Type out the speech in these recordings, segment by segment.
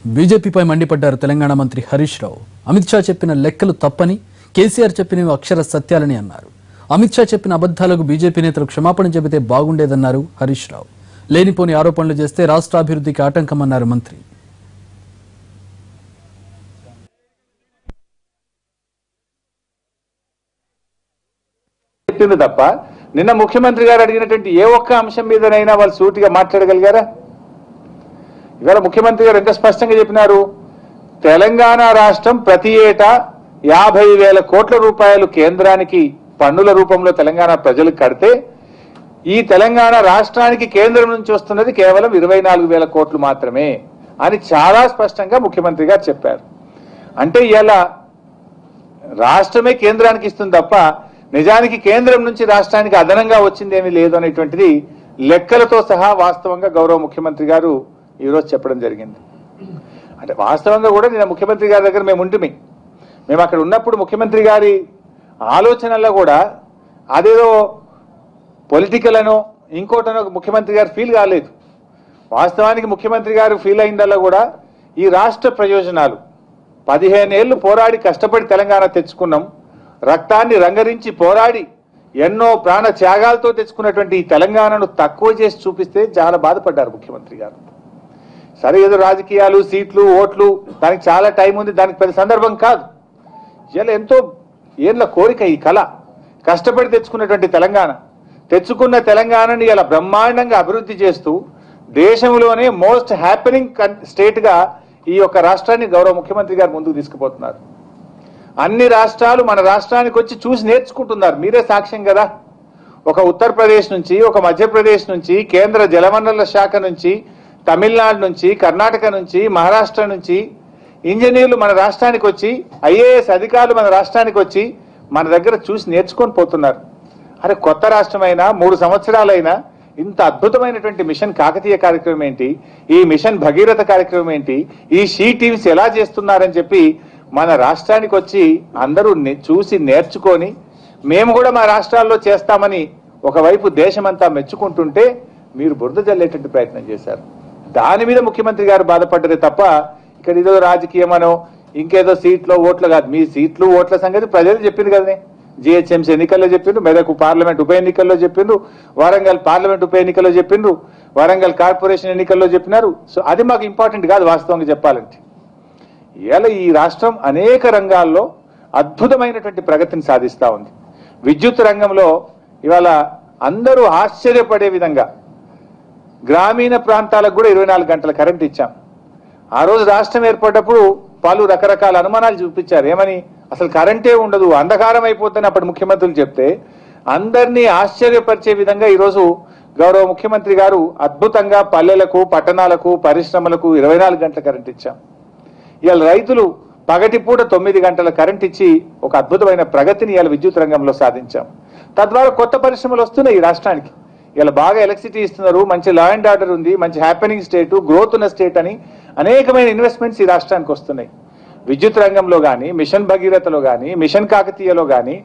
బీజేపీపై మండిపడ్డారు తెలంగాణ మంత్రి హరీష్ రావు. అమిత్ షా చెప్పిన లెక్కలు తప్పని, కేసీఆర్ చెప్పినవి అక్షర సత్యాలని అన్నారు. అమిత్ షా చెప్పిన అబద్ధాలకు బీజేపీ నేతలు క్షమాపణ చెబితే బాగుండేదన్నారు హరీష్ రావు. లేనిపోని ఆరోపణలు చేస్తే రాష్ట్రాభివృద్ధికి ఆటంకమన్నారు మంత్రి. చెప్పింది తప్ప నిన్న ముఖ్యమంత్రి గారు అడిగినటువంటి ఏ ఒక్క అంశం మీదనైనా వాళ్ళు సూటిగా మాట్లాడగలిగారా? ఇవాళ ముఖ్యమంత్రి గారు ఎంత స్పష్టంగా చెప్పినారు, తెలంగాణ రాష్ట్రం ప్రతి ఏటా 50,000 కోట్ల రూపాయలు కేంద్రానికి పన్నుల రూపంలో తెలంగాణ ప్రజలకు కడితే ఈ తెలంగాణ రాష్ట్రానికి కేంద్రం నుంచి వస్తున్నది కేవలం 24,000 కోట్లు మాత్రమే అని చాలా స్పష్టంగా ముఖ్యమంత్రి గారు చెప్పారు. అంటే ఇలా రాష్ట్రమే కేంద్రానికి ఇస్తుంది తప్ప నిజానికి కేంద్రం నుంచి రాష్ట్రానికి అదనంగా వచ్చిందేమీ లేదు అనేటువంటిది లెక్కలతో సహా వాస్తవంగా గౌరవ ముఖ్యమంత్రి గారు ఈరోజు చెప్పడం జరిగింది. అంటే వాస్తవంగా కూడా నేను ముఖ్యమంత్రి గారి దగ్గర మేము అక్కడ ఉన్నప్పుడు ముఖ్యమంత్రి గారి ఆలోచనల్లో కూడా అదేదో పొలిటికల్ అనో ఇంకోటనో ముఖ్యమంత్రి గారు ఫీల్ కాలేదు. వాస్తవానికి ముఖ్యమంత్రి గారు ఫీల్ అయిందల్లా కూడా ఈ రాష్ట్ర ప్రయోజనాలు 15 ఏళ్లు పోరాడి కష్టపడి తెలంగాణ తెచ్చుకున్నాం, రక్తాన్ని రంగరించి పోరాడి ఎన్నో ప్రాణ త్యాగాలతో తెచ్చుకున్నటువంటి ఈ తెలంగాణను తక్కువ చేసి చూపిస్తే చాలా బాధపడ్డారు ముఖ్యమంత్రి గారు. సరే ఏదో రాజకీయాలు, సీట్లు, ఓట్లు, దానికి చాలా టైం ఉంది, దానికి పెద్ద సందర్భం కాదు. ఇలా ఎంతో ఏళ్ళ కోరిక, ఈ కళ, కష్టపడి తెచ్చుకున్నటువంటి తెచ్చుకున్న తెలంగాణని ఇలా బ్రహ్మాండంగా అభివృద్ధి చేస్తూ దేశంలోనే మోస్ట్ హ్యాపెనింగ్ స్టేట్ గా ఈ యొక్క రాష్ట్రాన్ని గౌరవ ముఖ్యమంత్రి గారు ముందుకు తీసుకుపోతున్నారు. అన్ని రాష్ట్రాలు మన రాష్ట్రానికి వచ్చి చూసి నేర్చుకుంటున్నారు. మీరే సాక్ష్యం కదా. ఒక ఉత్తరప్రదేశ్ నుంచి, ఒక మధ్యప్రదేశ్ నుంచి, కేంద్ర జలవనరుల శాఖ నుంచి, తమిళనాడు నుంచి, కర్ణాటక నుంచి, మహారాష్ట్ర నుంచి ఇంజనీర్లు మన రాష్ట్రానికి వచ్చి, ఐఏఎస్ అధికారులు మన రాష్ట్రానికి వచ్చి మన దగ్గర చూసి నేర్చుకొని పోతున్నారు. అరే కొత్త రాష్ట్రమైనా 3 సంవత్సరాలైనా ఇంత అద్భుతమైనటువంటి మిషన్ కాకతీయ కార్యక్రమం ఏంటి, ఈ మిషన్ భగీరథ కార్యక్రమం ఏంటి, ఈ షీ టీమ్స్ ఎలా చేస్తున్నారని చెప్పి మన రాష్ట్రానికి వచ్చి అందరూ చూసి నేర్చుకొని మేము కూడా మా రాష్ట్రాల్లో చేస్తామని ఒకవైపు దేశమంతా మెచ్చుకుంటుంటే మీరు బురద జల్లేటువంటి ప్రయత్నం చేశారు. దాని మీద ముఖ్యమంత్రి గారు బాధపడ్డరే తప్ప ఇక్కడ ఏదో రాజకీయమనో ఇంకేదో సీట్లో ఓట్లు కాదు. మీ సీట్లు ఓట్ల సంగతి ప్రజలు చెప్పింది కదనే. జిహెచ్ఎంసీ ఎన్నికల్లో చెప్పిండ్రు, మెదక్ పార్లమెంట్ ఉప ఎన్నికల్లో చెప్పిండ్రు, వరంగల్ పార్లమెంట్ ఉప ఎన్నికల్లో చెప్పిండ్రు, వరంగల్ కార్పొరేషన్ ఎన్నికల్లో చెప్పినారు. సో అది మాకు ఇంపార్టెంట్ కాదు వాస్తవంగా చెప్పాలంటే. ఇలా ఈ రాష్ట్రం అనేక రంగాల్లో అద్భుతమైనటువంటి ప్రగతిని సాధిస్తూ ఉంది. విద్యుత్ రంగంలో ఇవాళ అందరూ ఆశ్చర్యపడే విధంగా గ్రామీణ ప్రాంతాలకు కూడా 24 గంటల కరెంట్ ఇచ్చాం. ఆ రోజు రాష్ట్రం ఏర్పడ్డప్పుడు పలు రకరకాల అనుమానాలు చూపించారు. ఏమని, అసలు కరెంటే ఉండదు, అంధకారం అయిపోతుందని అప్పటి ముఖ్యమంత్రులు చెప్తే అందరినీ ఆశ్చర్యపరిచే విధంగా ఈరోజు గౌరవ ముఖ్యమంత్రి గారు అద్భుతంగా పల్లెలకు, పట్టణాలకు, పరిశ్రమలకు 24 గంటల కరెంట్ ఇచ్చాం. ఇవాళ రైతులు పగటిపూట 9 గంటల కరెంట్ ఇచ్చి ఒక అద్భుతమైన ప్రగతిని ఇవాళ విద్యుత్ రంగంలో సాధించాం. తద్వారా కొత్త పరిశ్రమలు వస్తున్నాయి ఈ రాష్ట్రానికి. ఇలా బాగా ఎలక్ట్రిసిటీ ఇస్తున్నారు, మంచి లా అండ్ ఆర్డర్ ఉంది, మంచి హ్యాపెనింగ్ స్టేట్, గ్రోత్ ఉన్న స్టేట్ అని అనేకమైన ఇన్వెస్ట్మెంట్స్ ఈ రాష్ట్రానికి వస్తున్నాయి. విద్యుత్ రంగంలో కానీ, మిషన్ భగీరథలో కానీ, మిషన్ కాకతీయలో కానీ,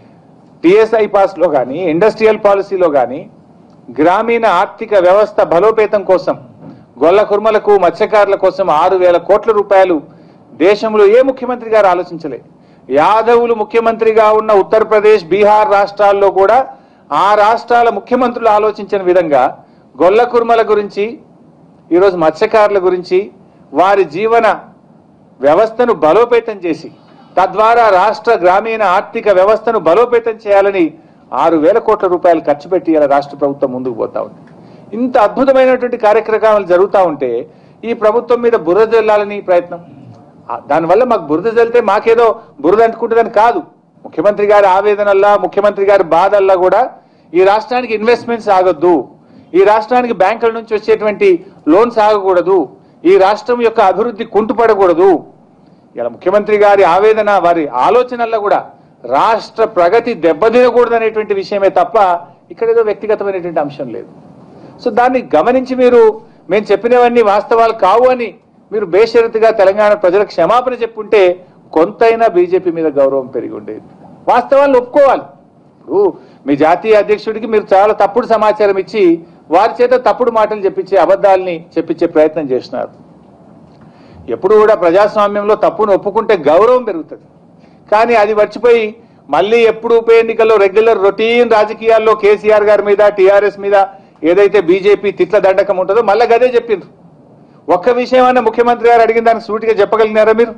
టిఎస్ఐ పాస్లో కానీ, ఇండస్ట్రియల్ పాలసీలో కానీ, గ్రామీణ ఆర్థిక వ్యవస్థ బలోపేతం కోసం, గొల్ల కుర్మలకు, మత్స్యకారుల కోసం 6,000 కోట్ల రూపాయలు దేశంలో ఏ ముఖ్యమంత్రి గారు ఆలోచించలే. యాదవులు ముఖ్యమంత్రిగా ఉన్న ఉత్తరప్రదేశ్, బీహార్ రాష్ట్రాల్లో కూడా ఆ రాష్ట్రాల ముఖ్యమంత్రులు ఆలోచించిన విధంగా గొల్ల కుర్మల గురించి, ఈరోజు మత్స్యకారుల గురించి, వారి జీవన వ్యవస్థను బలోపేతం చేసి తద్వారా రాష్ట్ర గ్రామీణ ఆర్థిక వ్యవస్థను బలోపేతం చేయాలని 6,000 కోట్ల రూపాయలు ఖర్చు పెట్టి ఇలా రాష్ట్ర ప్రభుత్వం ముందుకు పోతా ఉంది. ఇంత అద్భుతమైనటువంటి కార్యక్రమాలు జరుగుతూ ఉంటే ఈ ప్రభుత్వం మీద బురద జల్లాలని ప్రయత్నం. దానివల్ల మాకు బురద జల్లితే మాకేదో బురద అంటుకుంటుందని కాదు. ముఖ్యమంత్రి గారి ఆవేదనల్లా, ముఖ్యమంత్రి గారి బాధల్లా కూడా ఈ రాష్ట్రానికి ఇన్వెస్ట్మెంట్స్ ఆగొద్దు, ఈ రాష్ట్రానికి బ్యాంకుల నుంచి వచ్చేటువంటి లోన్స్ ఆగకూడదు, ఈ రాష్ట్రం యొక్క అభివృద్ధి కుంటుపడకూడదు. ఇలా ముఖ్యమంత్రి గారి ఆవేదన, వారి ఆలోచనల్లో కూడా రాష్ట్ర ప్రగతి దెబ్బతినకూడదు అనేటువంటి విషయమే తప్ప ఇక్కడ ఏదో వ్యక్తిగతమైనటువంటి అంశం లేదు. సో దాన్ని గమనించి మేము చెప్పినవన్నీ వాస్తవాలు కావు అని మీరు బేషరతుగా తెలంగాణ ప్రజలకు క్షమాపణ చెప్పుంటే కొంతైనా బీజేపీ మీద గౌరవం పెరిగి ఉండేది. వాస్తవాలను ఒప్పుకోవాలి. ఇప్పుడు మీ జాతీయ అధ్యక్షుడికి మీరు చాలా తప్పుడు సమాచారం ఇచ్చి వారి చేత తప్పుడు మాటలు చెప్పించే, అబద్ధాలని చెప్పించే ప్రయత్నం చేస్తున్నారు. ఎప్పుడు కూడా ప్రజాస్వామ్యంలో తప్పును ఒప్పుకుంటే గౌరవం పెరుగుతుంది. కానీ అది మర్చిపోయి మళ్ళీ ఎప్పుడు ఉప ఎన్నికల్లో రెగ్యులర్ రొటీన్ రాజకీయాల్లో కేసీఆర్ గారి మీద టీఆర్ఎస్ మీద ఏదైతే బీజేపీ తిట్ల దండకం ఉంటుందో మళ్ళీ గదే చెప్పిండ్రు. ఒక్క విషయం అన్న ముఖ్యమంత్రి గారు అడిగిన దానికి సూటిగా చెప్పగలిగినారా మీరు?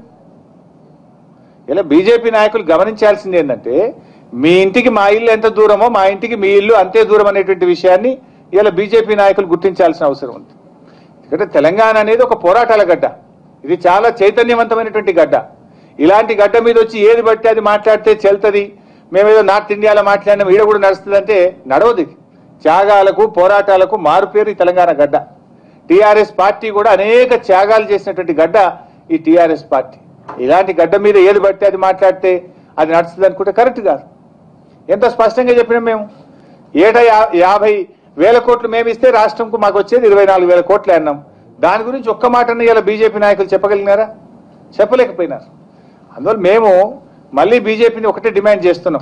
ఇలా బీజేపీ నాయకులు గమనించాల్సింది ఏంటంటే మీ ఇంటికి మా ఇల్లు ఎంత దూరమో మా ఇంటికి మీ ఇల్లు అంతే దూరం అనేటువంటి విషయాన్ని ఇలా బీజేపీ నాయకులు గుర్తించాల్సిన అవసరం ఉంది. ఎందుకంటే తెలంగాణ అనేది ఒక పోరాటాల గడ్డ, ఇది చాలా చైతన్యవంతమైనటువంటి గడ్డ. ఇలాంటి గడ్డ మీద వచ్చి ఏది బట్టి అది మాట్లాడితే చెల్తుంది, మేమేదో నార్త్ ఇండియాలో మాట్లాడినాం ఈడ కూడా నడుస్తుంది అంటే నడవదు. ఇది త్యాగాలకు పోరాటాలకు మారుపేరు ఈ తెలంగాణ గడ్డ. టీఆర్ఎస్ పార్టీ కూడా అనేక త్యాగాలు చేసినటువంటి గడ్డ ఈ టీఆర్ఎస్ పార్టీ. ఇలాంటి గడ్డ మీద ఏది బట్టి అది మాట్లాడితే అది నడుస్తుంది అనుకుంటే కరెక్ట్ కాదు. ఎంత స్పష్టంగా చెప్పినాం మేము. ఏటా 50,000 కోట్లు మేము ఇస్తే రాష్ట్రంకు మాకు వచ్చేది 24,000 కోట్లే అన్నాం. దాని గురించి ఒక్క మాటని ఇలా బీజేపీ నాయకులు చెప్పగలిగినారా? చెప్పలేకపోయినారు. అందువల్ల మేము మళ్ళీ బీజేపీని ఒకటే డిమాండ్ చేస్తున్నాం,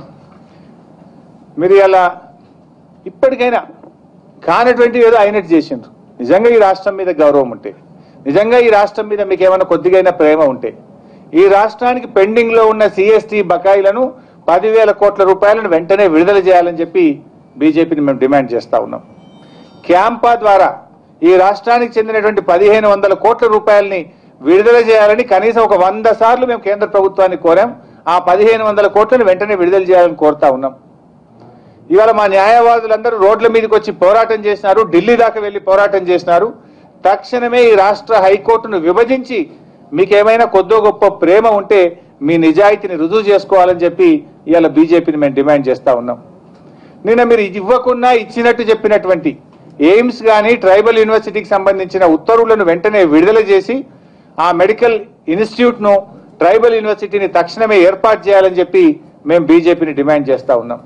మీరు ఇలా ఇప్పటికైనా కానటువంటి ఏదో అయినట్టు చేసిండ్రు. నిజంగా ఈ రాష్ట్రం మీద గౌరవం ఉంటే, నిజంగా ఈ రాష్ట్రం మీద మీకు ఏమైనా కొద్దిగైనా ప్రేమ ఉంటే ఈ రాష్ట్రానికి పెండింగ్ లో ఉన్న సిఎస్టీ బకాయిలను 10,000 కోట్ల రూపాయలను వెంటనే విడుదల చేయాలని చెప్పి బీజేపీని మేము డిమాండ్ చేస్తా ఉన్నాం. క్యాంపా ద్వారా ఈ రాష్ట్రానికి చెందినటువంటి 1,500 కోట్ల రూపాయలని విడుదల చేయాలని కనీసం ఒక 100 సార్లు మేము కేంద్ర ప్రభుత్వాన్ని కోరాం. ఆ 1,500 కోట్లను వెంటనే విడుదల చేయాలని కోరుతా ఉన్నాం. ఇవాళ మా న్యాయవాదులందరూ రోడ్ల మీదకి వచ్చి పోరాటం చేసినారు, ఢిల్లీ దాకా వెళ్లి పోరాటం చేసినారు. తక్షణమే ఈ రాష్ట్ర హైకోర్టును విభజించి మీకేమైనా కొద్దో గొప్ప ప్రేమ ఉంటే మీ నిజాయితీని రుజువు చేసుకోవాలని చెప్పి ఇవాళ బీజేపీని మేము డిమాండ్ చేస్తా ఉన్నాం. నిన్న మీరు ఇవ్వకుండా ఇచ్చినట్టు చెప్పినటువంటి ఎయిమ్స్ కానీ ట్రైబల్ యూనివర్సిటీకి సంబంధించిన ఉత్తర్వులను వెంటనే విడుదల చేసి ఆ మెడికల్ ఇన్స్టిట్యూట్ను ట్రైబల్ యూనివర్సిటీని తక్షణమే ఏర్పాటు చేయాలని చెప్పి మేము బీజేపీని డిమాండ్ చేస్తా ఉన్నాం.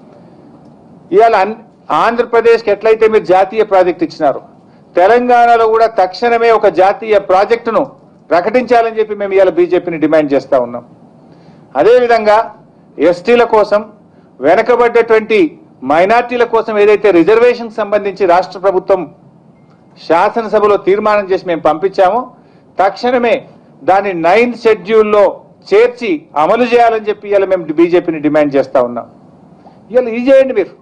ఇవాళ ఆంధ్రప్రదేశ్కి ఎట్లయితే మీరు జాతీయ ప్రాజెక్ట్ ఇచ్చినారు, తెలంగాణలో కూడా తక్షణమే ఒక జాతీయ ప్రాజెక్టును ప్రకటించాలని చెప్పి మేము ఇవాళ బీజేపీని డిమాండ్ చేస్తా ఉన్నాం. అదేవిధంగా ఎస్టీల కోసం, వెనకబడ్డటువంటి మైనార్టీల కోసం ఏదైతే రిజర్వేషన్ సంబంధించి రాష్ట్ర ప్రభుత్వం శాసనసభలో తీర్మానం చేసి మేము పంపించామో తక్షణమే దాన్ని 9th షెడ్యూల్లో చేర్చి అమలు చేయాలని చెప్పి ఇవాళ మేము బీజేపీని డిమాండ్ చేస్తా ఉన్నాం. ఇవాళ ఇది చేయండి మీరు.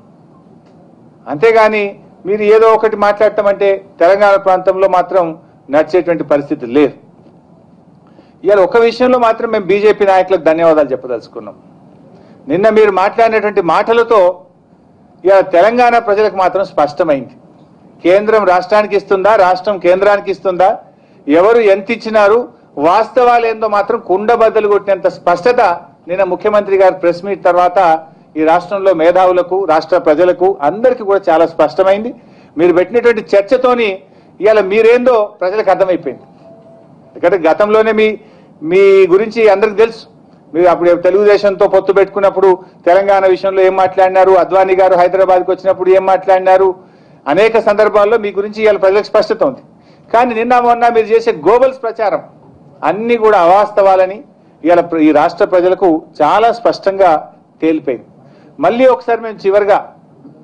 అంతేగాని మీరు ఏదో ఒకటి మాట్లాడటం అంటే తెలంగాణ ప్రాంతంలో మాత్రం నడిచేటువంటి పరిస్థితి లేదు. ఇవాళ ఒక విషయంలో మాత్రం మేము బీజేపీ నాయకులకు ధన్యవాదాలు చెప్పదలుచుకున్నాం. నిన్న మీరు మాట్లాడినటువంటి మాటలతో ఇవాళ తెలంగాణ ప్రజలకు మాత్రం స్పష్టమైంది. కేంద్రం రాష్ట్రానికి ఇస్తుందా, రాష్ట్రం కేంద్రానికి ఇస్తుందా, ఎవరు ఎంత ఇచ్చినారు, వాస్తవాలు ఏందో మాత్రం కుండబద్దలు కొట్టినంత స్పష్టత నిన్న ముఖ్యమంత్రి గారి ప్రెస్ మీట్ తర్వాత ఈ రాష్ట్రంలో మేధావులకు, రాష్ట్ర ప్రజలకు అందరికీ కూడా చాలా స్పష్టమైంది. మీరు పెట్టినటువంటి చర్చతోని ఇవాళ మీరేందో ప్రజలకు అర్థమైపోయింది. ఎందుకంటే గతంలోనే మీ గురించి అందరికి తెలుసు. మీరు అప్పుడు తెలుగుదేశంతో పొత్తు పెట్టుకున్నప్పుడు తెలంగాణ విషయంలో ఏం మాట్లాడినారు, అద్వానీ గారు హైదరాబాద్కి వచ్చినప్పుడు ఏం మాట్లాడినారు, అనేక సందర్భాల్లో మీ గురించి ఇవాళ ప్రజలకు స్పష్టత ఉంది. కానీ నిన్న మొన్న మీరు చేసే గోబల్స్ ప్రచారం అన్ని కూడా అవాస్తవాలని ఇవాళ ఈ రాష్ట్ర ప్రజలకు చాలా స్పష్టంగా తేలిపోయింది. మళ్ళీ ఒకసారి మేము చివరిగా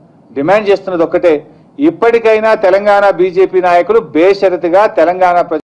డిమాండ్ చేస్తున్నది ఒక్కటే, ఇప్పటికైనా తెలంగాణ బీజేపీ నాయకులు బేషరతుగా తెలంగాణ